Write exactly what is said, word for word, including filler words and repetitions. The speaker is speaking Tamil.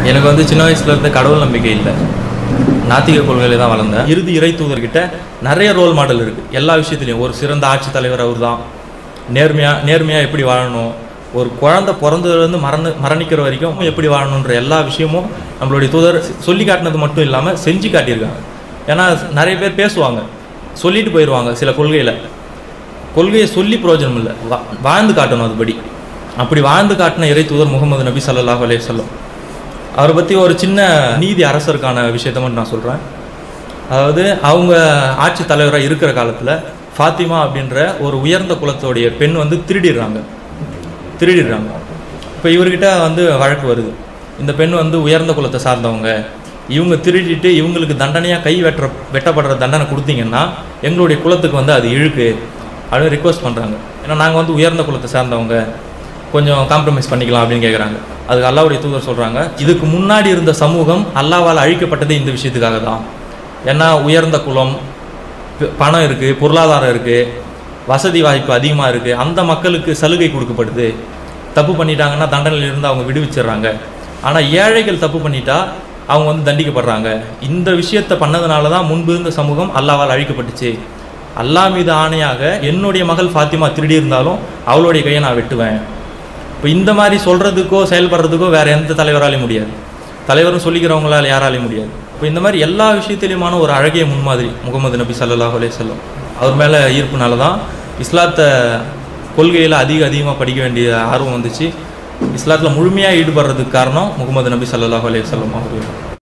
எனக்கு வந்து சின்ன வயசுல இருந்து கடவுள் நம்பிக்கை இல்லை, நாத்திக கொள்கையில தான் வளர்ந்தேன். இறுதி இறை தூதர்கிட்ட நிறைய ரோல் மாடல் இருக்குது எல்லா விஷயத்துலையும். ஒரு சிறந்த ஆட்சி தலைவர் அவர் தான். நேர்மையாக நேர்மையாக எப்படி வாழணும், ஒரு குழந்தை பிறந்ததுலேருந்து மரண மரணிக்கிற வரைக்கும் எப்படி வாழணுன்ற எல்லா விஷயமும் நம்மளுடைய தூதர் சொல்லி காட்டினது மட்டும் இல்லாமல் செஞ்சு காட்டியிருக்காங்க. ஏன்னா நிறைய பேர் பேசுவாங்க, சொல்லிட்டு போயிடுவாங்க சில கொள்கையில். கொள்கையை சொல்லி பிரயோஜனம் இல்லை, வா வாழ்ந்து காட்டணும் அதுபடி. அப்படி வாழ்ந்து காட்டின இறை தூதர் முகமது நபி ஸல்லல்லாஹு அலைஹி வஸல்லம். அவரை பற்றி ஒரு சின்ன நீதி அரசருக்கான விஷயத்த மட்டும் நான் சொல்கிறேன். அதாவது அவங்க ஆட்சி தலைவராக இருக்கிற காலத்தில் ஃபாத்திமா அப்படின்ற ஒரு உயர்ந்த குலத்தோடைய பெண் வந்து திருடிடுறாங்க திருடிடுறாங்க இப்போ இவர்கிட்ட வந்து வழக்கு வருது. இந்த பெண் வந்து உயர்ந்த குலத்தை சார்ந்தவங்க, இவங்க திருடிட்டு இவங்களுக்கு தண்டனையாக கை வெட்டுற வெட்டப்படுற தண்டனை கொடுத்தீங்கன்னா எங்களுடைய குலத்துக்கு வந்து அது இழுக்கு அப்படின்னு ரிக்வஸ்ட் பண்ணுறாங்க. ஏன்னா நாங்கள் வந்து உயர்ந்த குலத்தை சார்ந்தவங்க, கொஞ்சம் காம்ப்ரமைஸ் பண்ணிக்கலாம் அப்படின்னு கேட்குறாங்க. அதுக்கு அல்லாஹ்வுடைய தூதர் சொல்கிறாங்க, இதுக்கு முன்னாடி இருந்த சமூகம் அல்லாஹ்வால் அழிக்கப்பட்டதே இந்த விஷயத்துக்காக தான். ஏன்னா உயர்ந்த குலம், பணம் இருக்குது, பொருளாதாரம் இருக்குது, வசதி வாய்ப்பு அதிகமாக இருக்குது, அந்த மக்களுக்கு சலுகை கொடுக்கப்படுது. தப்பு பண்ணிட்டாங்கன்னா தண்டனையிலிருந்து அவங்க விடுவிச்சிடுறாங்க. ஆனால் ஏழைகள் தப்பு பண்ணிட்டா அவங்க வந்து தண்டிக்கப்படுறாங்க. இந்த விஷயத்தை பண்ணதுனால தான் முன்பு இருந்த சமூகம் அல்லாஹ்வால் அழிக்கப்பட்டுச்சு. அல்லாஹ் மீது ஆணையாக என்னுடைய மகள் ஃபாத்திமா திருடி இருந்தாலும் அவளுடைய கையை நான் வெட்டுவேன். இப்போ இந்த மாதிரி சொல்கிறதுக்கோ செயல்படுறதுக்கோ வேறு எந்த தலைவராலையும் முடியாது, தலைவரும் சொல்லிக்கிறவங்களால் யாராலையும் முடியாது. இப்போ இந்த மாதிரி எல்லா விஷயத்திலையுமான ஒரு அழகிய முன்மாதிரி முகமது நபி ஸல்லல்லாஹு அலைஹி வஸல்லம். அவர் மேலே ஈர்ப்புனால தான் இஸ்லாத்தை கொள்கையில் அதிக அதிகமாக படிக்க வேண்டிய ஆர்வம் வந்துச்சு. இஸ்லாத்தில் முழுமையாக ஈடுபடுறதுக்கு காரணம் முகமது நபி ஸல்லல்லாஹு அலைஹி வஸல்லம் அவர்கள்.